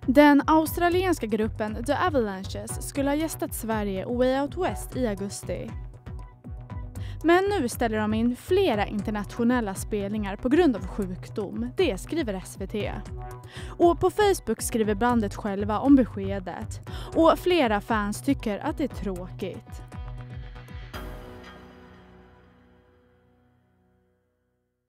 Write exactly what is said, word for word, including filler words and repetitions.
Den australienska gruppen The Avalanches skulle ha gästat Sverige och Way Out West i augusti. Men nu ställer de in flera internationella spelningar på grund av sjukdom, det skriver S V T. Och på Facebook skriver bandet själva om beskedet och flera fans tycker att det är tråkigt.